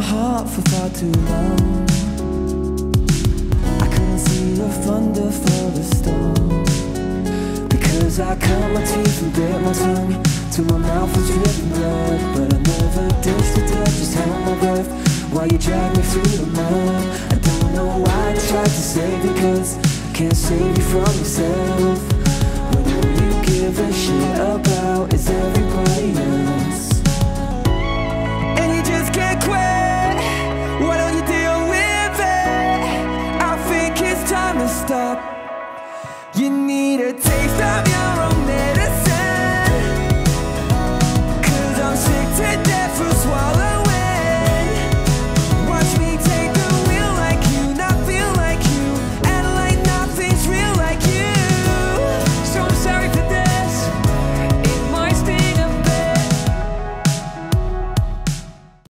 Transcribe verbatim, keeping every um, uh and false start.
heart for far too long. I couldn't see the thunder for the storm, because I cut my teeth and bit my tongue till my mouth was dripping blood. But I never ditched the death, just held my breath while you dragged me through the mud. I don't know why I tried to save you, cause I can't save you from yourself. When all you give a shit about is everybody else.